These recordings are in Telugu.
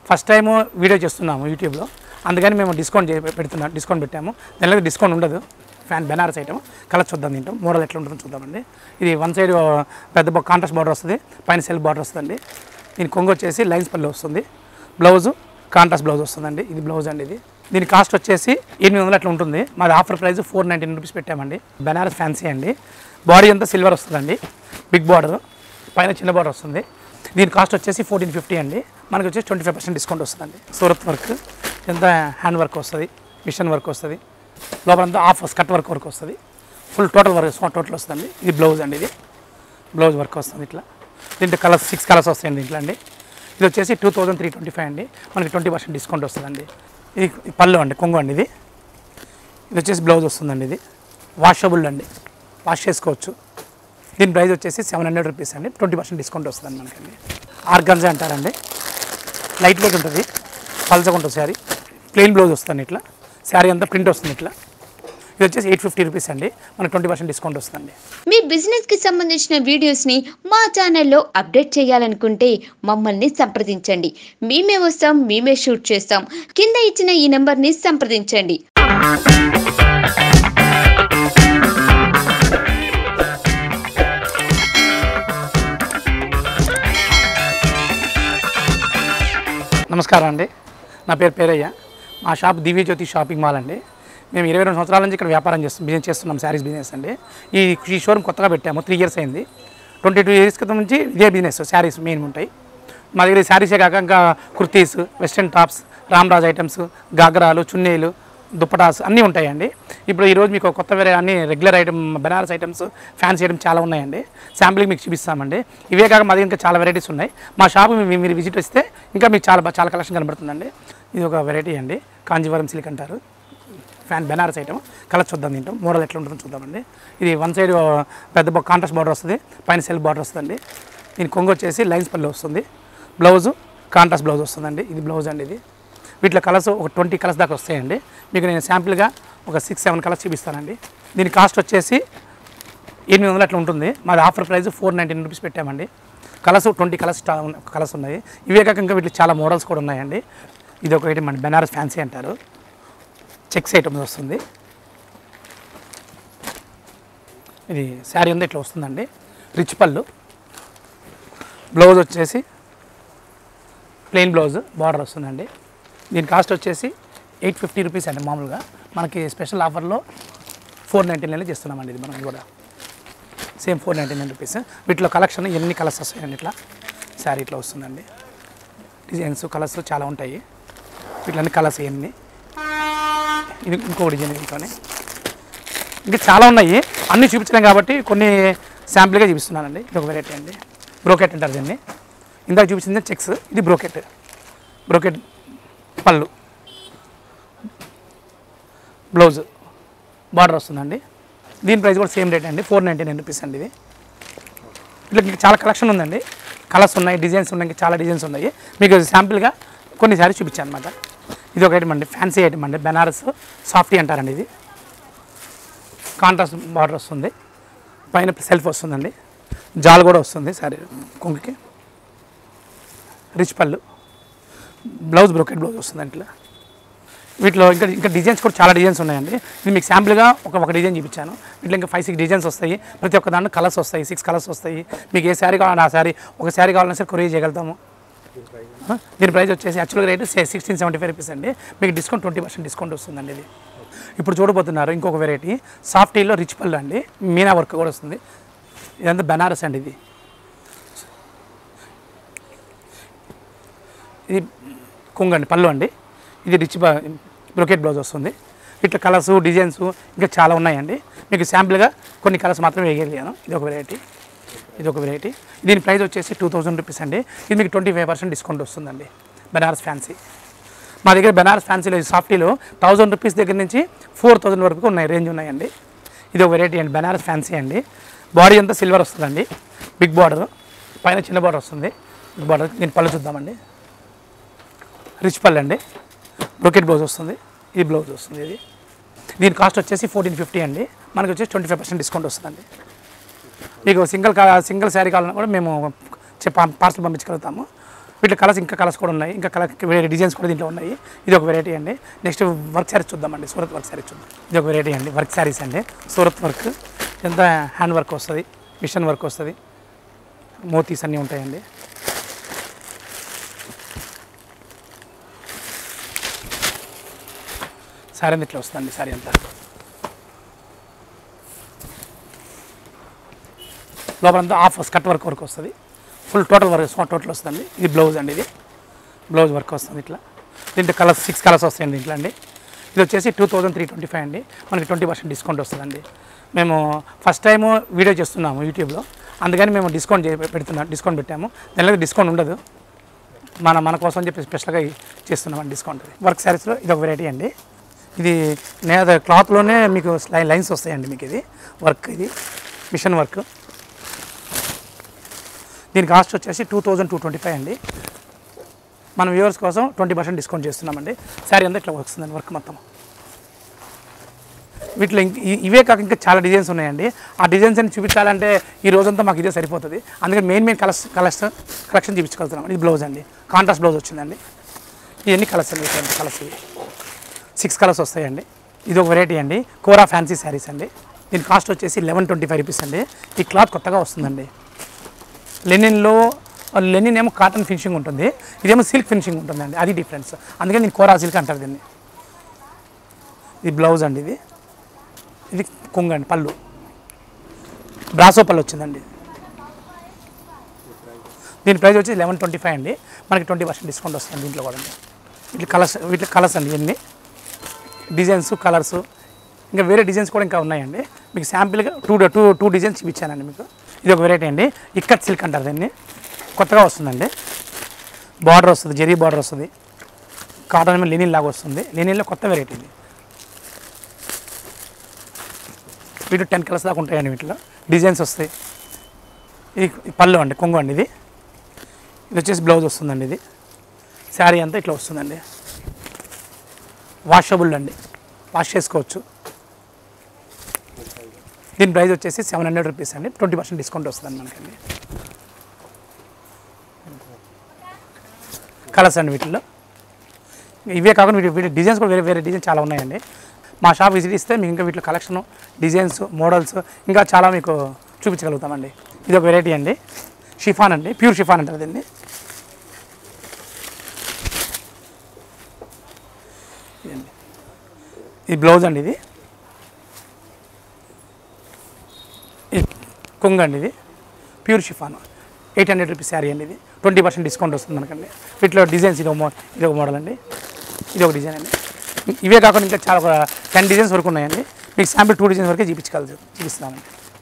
ఫస్ట్ టైం వీడియో చేస్తున్నాము యూట్యూబ్లో, అందుకని మేము డిస్కౌంట్ పెట్టాము. దానిలో డిస్కౌంట్ ఉండదు. ఫ్యాన్ బెనారస్ ఐటమ్ కలర్ చూద్దాం, దీంట్లో మోడల్ ఎట్లా ఉంటుందో చూద్దామండి. ఇది వన్ సైడ్ పెద్ద కాంట్రాస్ట్ బార్డర్ వస్తుంది, పైన సెల్ఫ్ బార్డర్ వస్తుందండి. దీని కొంగు వచ్చేసి లైన్స్ పళ్ళు వస్తుంది, బ్లౌజు కాంట్రాస్ట్ బ్లౌజ్ వస్తుందండి. ఇది బ్లౌజ్ అండి. ఇది దీని కాస్ట్ వచ్చేసి 800 అట్లా ఉంటుంది. మాది ఆఫర్ ప్రైస్ 499 రూపీస్ పెట్టామండి. బెనారస్ ఫ్యాన్సీ అండి. బాడీ అంతా సిల్వర్ వస్తుందండి, బిగ్ బార్డర్, పైన చిన్న బార్డర్ వస్తుంది. దీని కాస్ట్ వచ్చేసి 1450 అండి. మనకి వచ్చేసి 25% డిస్కౌంట్ వస్తుందండి. సూరత్ వర్క్ ఎంత హ్యాండ్ వర్క్ వస్తుంది, మిషన్ వర్క్ వస్తుంది, లోపలంతా హాఫ్ స్కర్ట్ వర్క్ వస్తుంది, ఫుల్ టోటల్ వస్తుందండి. ఇది బ్లౌజ్ అండి. ఇది బ్లౌజ్ వర్క్ వస్తుంది. ఇట్లా దీంట్లో కలర్స్ 6 కలర్స్ వస్తాయండి దీంట్లో అండి. ఇది వచ్చేసి 2325 అండి. మనకి 20% డిస్కౌంట్ వస్తుందండి. ఇది పళ్ళు అండి, కొంగు అండి. ఇది వచ్చేసి బ్లౌజ్ వస్తుందండి. ఇది వాషబుల్ అండి, వాష్ చేసుకోవచ్చు. దీని ప్రైస్ వచ్చేసి 700 రూపీస్ అండి. 20% డిస్కౌంట్ వస్తుందండి మనకండి. ఆర్గన్జా అంటారండి, లైట్ వెయిట్ ఉంటుంది, పల్చగా ఉంటుంది శారీ. ప్లెయిన్ బ్లౌజ్ వస్తుంది. ఇట్లా శారీ అంతా ప్రింట్ వస్తుంది. ఇట్లా ఇది వచ్చేసి 850 రూపీస్ అండి. మనకు 20% డిస్కౌంట్ వస్తుంది. మీ బిజినెస్కి సంబంధించిన వీడియోస్ని మా ఛానల్లో అప్డేట్ చేయాలనుకుంటే మమ్మల్ని సంప్రదించండి. మేమే వస్తాం, మేమే షూట్ చేస్తాం. కింద ఇచ్చిన ఈ నెంబర్ని సంప్రదించండి. నమస్కారం అండి, నా పేరు పేరయ్య. మా షాప్ దివ్యజ్యోతి షాపింగ్ మాల్ అండి. మేము 22 సంవత్సరాల నుంచి ఇక్కడ వ్యాపారం బిజినెస్ చేస్తున్నాం, శారీస్ బిజినెస్ అండి. ఈ షోరూమ్ కొత్తగా పెట్టాము, 3 ఇయర్స్ అయింది. 22 ఇయర్స్ క్రితం నుంచి ఇదే బిజినెస్, శారీస్ మెయిన్ ఉంటాయి మా దగ్గర. శారీసే కాక ఇంకా kurtis, western tops, Ramraj items, గాగ్రాలు, చున్నీలు, దుప్పటాస్ అన్నీ ఉంటాయండి. ఇప్పుడు ఈరోజు మీకు కొత్త వేరే అన్ని regular item, Banaras items, fancy items చాలా ఉన్నాయండి. శాంపుల్కి మీకు చూపిస్తామండి. ఇవే కాక మా దగ్గర ఇంకా చాలా వెరైటీస్ ఉన్నాయి. మా షాపు మీరు విజిట్ వస్తే ఇంకా మీకు చాలా కలెక్షన్ కనబడుతుందండి. ఇది ఒక వెరైటీ అండి, కాంజీవరం సిల్క్ అంటారు. ఫ్యాన్ బెనారస్ ఐటమ్ కలర్ చూద్దాం, దీంట్లో మోడల్ ఎట్లా ఉంటుందో చూద్దామండి. ఇది వన్ సైడ్ పెద్ద కాంట్రాస్ట్ బార్డర్ వస్తుంది, పైన సెల్ఫ్ బార్డర్ వస్తుందండి. దీని కొంగు వచ్చేసి లైన్స్ పళ్ళు వస్తుంది, బ్లౌజు కాంట్రాస్ట్ బ్లౌజ్ వస్తుందండి. ఇది బ్లౌజ్ అండి. ఇది వీటిలో కలర్స్ ఒక 20 కలర్స్ దాకా వస్తాయండి. మీకు నేను శాంపుల్గా ఒక 6-7 కలర్స్ చూపిస్తానండి. దీని కాస్ట్ వచ్చేసి 800 అట్లా ఉంటుంది. మాది ఆఫర్ ప్రైస్ 499 రూపీస్ పెట్టామండి. కలర్స్ 20 కలర్స్ ఉన్నాయి. ఇవే కాక ఇంకా వీటిలో చాలా మోడల్స్ కూడా ఉన్నాయండి. ఇది ఒక ఐటమ్ అండి, బెనారస్ ఫ్యాన్సీ అంటారు. చెక్స్ ఐటమ్స్ వస్తుంది. ఇది శారీ అంతా ఇట్లా వస్తుందండి, రిచ్ పళ్ళు, బ్లౌజ్ వచ్చేసి ప్లెయిన్ బ్లౌజ్, బార్డర్ వస్తుందండి. దీని కాస్ట్ వచ్చేసి 850 రూపీస్ అండి. మామూలుగా మనకి స్పెషల్ ఆఫర్లో 499 చేస్తున్నామండి. ఇది మనం కూడా సేమ్ 499 రూపీస్. వీటిలో కలెక్షన్ ఎన్ని కలర్స్ వస్తాయండి. ఇట్లా శారీ ఇట్లా వస్తుందండి. డిజైన్స్ కలర్స్ చాలా ఉంటాయి. వీటిలో కలర్స్ ఎన్ని, ఇది ఇంకో డిజైన్. ఇంట్లోనే ఇంకా చాలా ఉన్నాయి, అన్నీ చూపించలేం కాబట్టి కొన్ని శాంపుల్గా చూపిస్తున్నానండి. ఇది ఒక వెరైటీ అండి, బ్రోకెట్ అంటారు దీన్ని. ఇందాక చూపించింది చెక్స్, ఇది బ్రోకెట్ పళ్ళు, బ్లౌజ్, బార్డర్ వస్తుందండి. దీని ప్రైస్ కూడా సేమ్ రేట్ అండి, 499 రూపీస్ అండి. ఇది ఇట్లా మీకు చాలా కలెక్షన్ ఉందండి, కలర్స్ ఉన్నాయి, డిజైన్స్ ఉన్నాయి, చాలా డిజైన్స్ ఉన్నాయి. మీకు శాంపుల్గా కొన్ని సారీ చూపించాను అనమాట. ఇది ఒక ఐటమ్ అండి, ఫ్యాన్సీ ఐటమ్ అండి, బెనారస్ సాఫ్టీ అంటారండి. ఇది కాంట్రాస్ట్ బార్డర్ వస్తుంది, పైన సెల్ఫ్ వస్తుందండి, జాల్ కూడా వస్తుంది సారీ కొంగుకి, రిచ్ పళ్ళు, బ్లౌజ్ బ్రోకెట్ బ్లౌజ్ వస్తుంది. ఇట్లా వీటిలో ఇంకా డిజైన్స్ కూడా చాలా డిజైన్స్ ఉన్నాయండి. ఇది మీకు శాంపుల్గా ఒక డిజైన్ చూపించాను. వీటిలో ఇంకా 5-6 డిజైన్స్ వస్తాయి. ప్రతి ఒక్క దాంట్లో కలర్స్ వస్తాయి, 6 కలర్స్ వస్తాయి. మీకు ఏ శారీ కావాలన్నా ఆ శారీ, ఒక శారీ కావాలన్నా సరే కొరియర్ చేయగలుగుతాము. దీని ప్రైస్ వచ్చేసి యాక్చువల్గా రేటు 1675 రూపీస్ అండి. మీకు డిస్కౌంట్ 20% డిస్కౌంట్ వస్తుందండి. ఇది ఇప్పుడు చూడబోతున్నారు ఇంకొక వెరైటీ, సాఫ్టీలో రిచ్ పళ్ళు అండి, మీనా వర్క్ కూడా వస్తుంది. ఇదంతా బెనారస్ అండి. ఇది కొంగు అండి, పళ్ళు అండి. ఇది రిచ్ బ్రోకెట్ బ్లౌజ్ వస్తుంది. ఇట్లా కలర్స్, డిజైన్స్ ఇంకా చాలా ఉన్నాయండి. మీకు శాంపుల్గా కొన్ని కలర్స్ మాత్రమే వేయగలిగాను. ఇది ఒక వెరైటీ. దీని ప్రైస్ వచ్చేసి 2000 రూపీస్ అండి. ఇది మీకు 25% డిస్కౌంట్ వస్తుందండి. బెనారస్ ఫ్యాన్సీ మా దగ్గర, బెనారస్ ఫ్యాన్సీలో సాఫ్టీలో 1000 రూపీస్ దగ్గర నుంచి 4000 వరకు ఉన్నాయి, రేంజ్ ఉన్నాయండి. ఇది ఒక వెరైటీ అండి, బెనారస్ ఫ్యాన్సీ అండి. బాడీ అంతా సిల్వర్ వస్తుందండి, బిగ్ బార్డర్, పైన చిన్న బార్డర్ వస్తుంది. Big border. దీని పళ్ళు చూద్దామండి, రిచ్ పళ్ళు అండి, బ్రోకెట్ బ్లౌజ్ వస్తుంది. ఇది బ్లౌజ్ వస్తుంది. దీని కాస్ట్ వచ్చేసి 1450 అండి. మనకు వచ్చేసి 25% డిస్కౌంట్ వస్తుందండి. మీకు సింగిల్ శారీ కావాలన్నా కూడా మేము పార్సల్ పంపించగలుగుతాము. వీటిలో కలర్స్ ఇంకా కలర్స్ కూడా ఉన్నాయి, ఇంకా కలర్ వేరే డిజైన్స్ కూడా దీంట్లో ఉన్నాయి. ఇది ఒక వెరైటీ అండి. నెక్స్ట్ వర్క్ శారీస్ చూద్దామండి. సూరత్ వర్క్ శారీస్ చూద్దాం. ఇది ఒక వెరైటీ అండి, వర్క్ శారీస్ అండి. సూరత్ వర్క్ ఎంత హ్యాండ్ వర్క్ వస్తుంది, మిషన్ వర్క్ వస్తుంది, మోతీస్ అన్నీ ఉంటాయండి. శారీ ఇట్లా వస్తుందండి. శారీ అంతా లోపలంతా హాఫ్ స్కర్ట్ వర్క్ వస్తుంది, ఫుల్ టోటల్ వస్తుందండి. ఇది బ్లౌజ్ అండి, ఇది బ్లౌజ్ వర్క్ వస్తుంది. ఇట్లా దీంట్లో కలర్స్ 6 కలర్స్ వస్తాయండి దీంట్లో అండి. ఇది వచ్చేసి 2325 అండి. మనకి 20% డిస్కౌంట్ వస్తుందండి. మేము ఫస్ట్ టైము వీడియో చేస్తున్నాము యూట్యూబ్లో, అందుకని మేము డిస్కౌంట్ పెట్టాము. దానిలో డిస్కౌంట్ ఉండదు, మన కోసం అని చెప్పి స్పెషల్గా చేస్తున్నామండి డిస్కౌంట్. వర్క్ శారీస్లో ఇది ఒక వెరైటీ అండి. ఇది క్లాత్లోనే మీకు లైన్స్ వస్తాయండి. మీకు ఇది వర్క్, ఇది మిషన్ వర్క్. దీని కాస్ట్ వచ్చేసి 2225 అండి. మన వ్యూవర్స్ కోసం 20% డిస్కౌంట్ చేస్తున్నామండి. శారీ అంతా ఇట్లా వస్తుందండి వర్క్ మొత్తం. వీటిలో ఇవే కాక ఇంకా చాలా డిజైన్స్ ఉన్నాయండి. ఆ డిజైన్స్ అన్ని చూపించాలంటే ఈ రోజంతా మాకు ఇదే సరిపోతుంది. అందుకని మెయిన్ కలెక్షన్ చూపించగలుగుతున్నాం. ఇది బ్లౌజ్ అండి, కాంట్రాస్ట్ బ్లౌజ్ వచ్చిందండి. ఇవన్నీ కలర్స్ అండి, కలర్స్ ఇవి 6 కలర్స్ వస్తాయండి. ఇది ఒక వెరైటీ అండి, కోరా ఫ్యాన్సీ శారీస్ అండి. దీని కాస్ట్ వచ్చేసి 1125 రూపీస్ అండి. ఈ క్లాత్ కొత్తగా వస్తుందండి. లెనిన్ ఏమో కాటన్ ఫినిషింగ్ ఉంటుంది, ఇదేమో సిల్క్ ఫినిషింగ్ ఉంటుందండి, అది డిఫరెన్స్. అందుకని నేను కోరా సిల్క్ అంటారు దీన్ని. ఇది బ్లౌజ్ అండి, ఇది కొంగు అండి, పళ్ళు బ్రాసో పళ్ళు వచ్చిందండి. దీని ప్రైస్ వచ్చి 1125 అండి. మనకి 20% డిస్కౌంట్ వస్తుంది దీంట్లో కూడా. వీటి కలర్స్ అండి, ఇవన్నీ డిజైన్స్ కలర్స్, ఇంకా వేరే డిజైన్స్ కూడా ఇంకా ఉన్నాయండి. మీకు శాంపిల్గా టూ డిజైన్స్ ఇచ్చానండి మీకు. ఇది ఒక వెరైటీ అండి, ఇక్కత్ సిల్క్ అంటారు దీన్ని, కొత్తగా వస్తుందండి. బార్డర్ వస్తుంది, జరీ బార్డర్ వస్తుంది, కాటన్ మీద లెనిన్ లాగా వస్తుంది. లెనిన్లో కొత్త వెరైటీ ఇది. వీటిలో 10 కలర్స్ దాకా ఉంటాయండి. వీటిలో డిజైన్స్ వస్తాయి. ఇది పళ్ళు అండి, కొంగు అండి. ఇది వచ్చేసి బ్లౌజ్ వస్తుందండి. ఇది శారీ అంతా ఇట్లా వస్తుందండి. వాషబుల్ అండి, వాష్ చేసుకోవచ్చు. దీని ప్రైస్ వచ్చేసి 700 రూపీస్ అండి. 20% డిస్కౌంట్ వస్తుందండి మనకండి. కలర్స్ అండి వీటిల్లో. ఇవే కాకుండా వీటి డిజైన్స్ కూడా వేరే డిజైన్స్ చాలా ఉన్నాయండి. మా షాప్ విజిట్ ఇస్తే మీకు ఇంకా వీటిలో కలెక్షన్, డిజైన్స్, మోడల్స్ ఇంకా చాలా మీకు చూపించగలుగుతామండి. ఇది ఒక వెరైటీ అండి, షిఫాన్ అండి, ప్యూర్ షిఫాన్ అంటారు దీన్ని. ఇది బ్లౌజ్ అండి, ఇది కొంగు అండి. ఇది ప్యూర్ షిఫాన్ 800 రూపీస్ శారీ అండి. ఇది 20% డిస్కౌంట్ వస్తుంది మనకండి. వీటిలో డిజైన్స్ ఇది ఒక మోడల్ అండి, ఇది ఒక డిజైన్ అండి. ఇవే కాకుండా ఇంకా చాలా 10 డిజైన్స్ వరకు ఉన్నాయండి. మీకు శాంపిల్ 2 డిజైన్స్ వరకే చూపిస్తున్నామండి.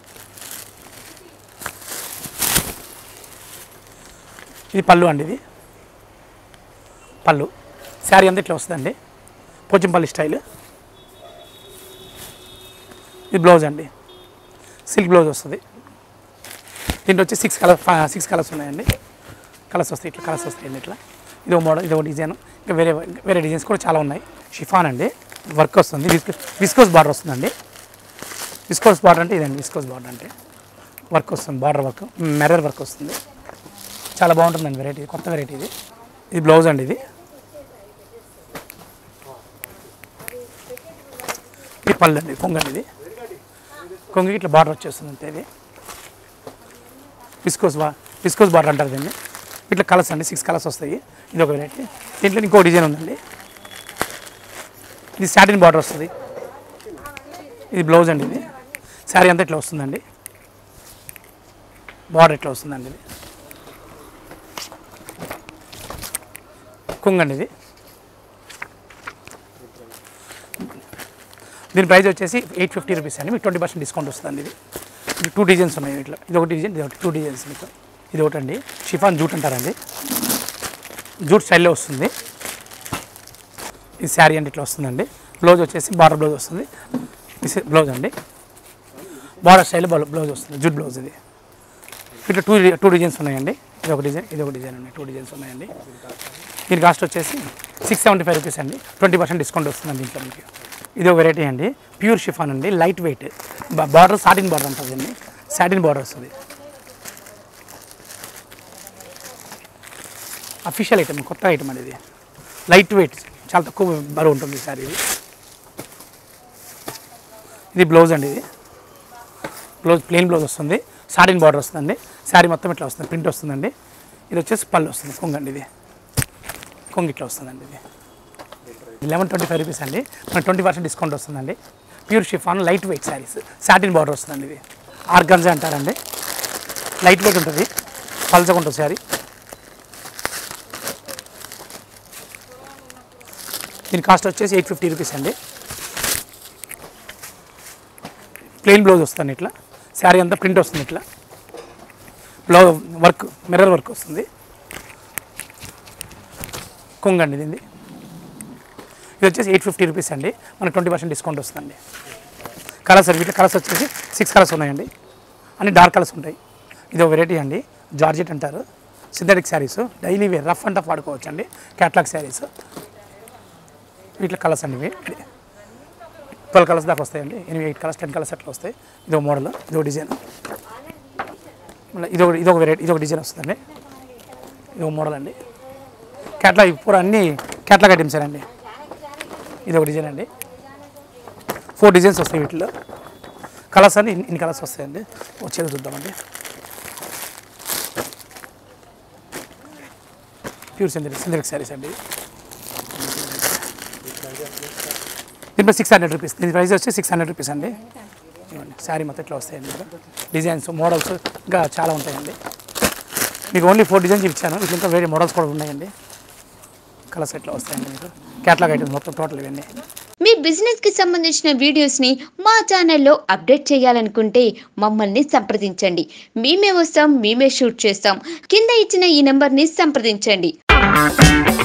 ఇది పళ్ళు అండి, ఇది పళ్ళు. శారీ అంతా ఇట్లా వస్తుందండి, పోచంపల్లి స్టైల్. ఇది బ్లౌజ్ అండి, సిల్క్ బ్లౌజ్ వస్తుంది. దీంట్లో వచ్చి 6 కలర్స్ ఉన్నాయండి. కలర్స్ వస్తాయి, ఇట్లా కలర్స్ వస్తాయండి. ఇట్లా ఇది ఒక మోడల్, ఇది ఒక డిజైన్. ఇంకా వేరే డిజైన్స్ కూడా చాలా ఉన్నాయి. షిఫాన్ అండి, వర్క్ వస్తుంది, విస్కోస్ బార్డర్ వస్తుందండి. విస్కోస్ బార్డర్ అంటే ఇదండి, విస్కోస్ బార్డర్ అంటే వర్క్ వస్తుంది, బార్డర్ వర్క్, మిర్రర్ వర్క్ వస్తుంది. చాలా బాగుంటుందండి వెరైటీ, కొత్త వెరైటీ ఇది. ఇది బ్లౌజ్ అండి, ఇది పళ్ళు అండి, కొంగు అండి. ఇది కొంగుకి ఇట్లా బార్డర్ వచ్చేస్తుంది అంతే. ఇది విస్కోస్ బార్డర్ అంటారు దీన్ని. ఇట్లా కలర్స్ అండి, 6 కలర్స్ వస్తాయి. ఇది ఒక వెరైటీ. దీంట్లో ఇంకో డిజైన్ ఉందండి, ఇది సాటిన్ బార్డర్ వస్తుంది. ఇది బ్లౌజ్ అండి, ఇది శారీ అంతా ఇట్లా వస్తుందండి, బార్డర్ ఇట్లా వస్తుందండి. ఇది కొంగు అండి. ఇది దీని ప్రైస్ వచ్చేసి 850 రూపీస్ అండి. మీకు 20% డిస్కౌంట్ వస్తుందండి. ఇది 2 డిజైన్స్ ఉన్నాయి ఇట్లా. ఇది ఒక డిజైన్, ఇది 2 డిజైన్స్ మీకు. ఇది ఒకటండి, షిఫాన్ జూట్ అంటారండి, జూట్ స్టైల్లో వస్తుంది. ఇది శారీ అండి ఇట్లా వస్తుందండి. బ్లౌజ్ వచ్చేసి బార్డర్ బ్లౌజ్ వస్తుంది. ఇది బ్లౌజ్ అండి, బార్డర్ స్టైల్ బ్లౌజ్ వస్తుంది, జూట్ బ్లౌజ్. ఇది ఇట్లా 2 డిజైన్స్ ఉన్నాయండి. ఇది ఒక డిజైన్, ఇది ఒక డిజైన్ ఉన్నాయి. 2 డిజైన్స్ ఉన్నాయండి. దీని కాస్ట్ వచ్చేసి 675 రూపీస్ అండి. 20% డిస్కౌంట్ వస్తుందండి దీంట్లో మీకు. ఇది ఒక వెరైటీ అండి, ప్యూర్ షిఫాన్ అండి, light weight. Border satin border అంటుంది అండి, సాటిన్ బార్డర్ వస్తుంది. అఫీషియల్ ఐటమ్, కొత్త ఐటమ్ అండి ఇది. లైట్ వెయిట్, చాలా తక్కువ బరువు ఉంటుంది శారీ ఇది. ఇది బ్లౌజ్ అండి. ఇది బ్లౌజ్ ప్లెయిన్ బ్లౌజ్ వస్తుంది, సాటిన్ బార్డర్ వస్తుందండి. శారీ మొత్తం ఇట్లా వస్తుంది, ప్రింట్ వస్తుందండి. ఇది వచ్చేసి పళ్ళు వస్తుంది, కొంగండి. ఇది కొంగు ఇట్లా వస్తుందండి. ఇది 1125 రూపీస్ అండి. మనకి 20% డిస్కౌంట్ వస్తుందండి. Pure chiffon light weight saris, satin border వస్తుందండి. ఇది ఆర్గన్జా అంటారండి. లైట్ వెయిట్ ఉంటుంది, పల్చగా ఉంటుంది శారీ. దీని కాస్ట్ వచ్చేసి 850 రూపీస్ అండి. ప్లెయిన్ బ్లౌజ్ వస్తుంది, ఇట్లా శారీ అంతా ప్రింట్ వస్తుంది. ఇట్లా బ్లౌజ్ వర్క్, మిర్రర్ వర్క్ వస్తుంది. కొంగండి దీన్ని. ఇది వచ్చేసి 850 రూపీస్ అండి. మనకు 20% డిస్కౌంట్ వస్తుందండి. కలర్స్ అండి, ఇట్లా కలర్స్ వచ్చేసి 6 కలర్స్ ఉన్నాయండి. అన్ని డార్క్ కలర్స్ ఉంటాయి. ఇది ఒక వెరైటీ అండి, జార్జెట్ అంటారు. Synthetic saris, daily wear, rough and tough వాడుకోవచ్చు అండి. క్యాట్లాగ్ శారీస్. వీటిలో కలర్స్ అండి, ఇవి 12 కలర్స్ దాకా వస్తాయండి. 8 కలర్స్ 10 కలర్స్ అట్లా వస్తాయి. ఇది ఒక మోడల్, ఇది ఒక డిజైన్. మళ్ళీ ఇదొక వెరైటీ, ఇదొక డిజైన్ వస్తుందండి. ఇది ఒక మోడల్ అండి. క్యాట్లాగ్ పూర అన్ని క్యాట్లాగ్ ఐటమ్స్ అండి. ఇది ఒక డిజైన్ అండి. 4 డిజైన్స్ వస్తాయి వీటిలో. కలర్స్ అన్ని ఇన్ని కలర్స్ వస్తాయండి. వచ్చేది చూద్దామండి. ప్యూర్ సింథటిక్ శారీస్ అండి. దీంట్లో 600 రూపీస్. దీని ప్రైస్ వచ్చి 600 రూపీస్ అండి. శారీ మొత్తం ఇట్లా వస్తాయండి. డిజైన్స్, మోడల్స్ ఇంకా చాలా ఉంటాయండి. మీకు ఓన్లీ 4 డిజైన్స్ ఇచ్చాను. వీటిలో ఇంకా వేరే మోడల్స్ కూడా ఉన్నాయండి. కలర్స్ ఎట్లా వస్తాయండి మీకు. క్యాట్లాగ్ ఐటమ్స్ మొత్తం టోటల్ ఇవన్నీ. మీ బిజినెస్ కి సంబంధించిన వీడియోస్ ని మా ఛానల్లో అప్డేట్ చేయాలనుకుంటే మమ్మల్ని సంప్రదించండి. మేమే వస్తాం, మేమే షూట్ చేస్తాం. కింద ఇచ్చిన ఈ నెంబర్ ని సంప్రదించండి.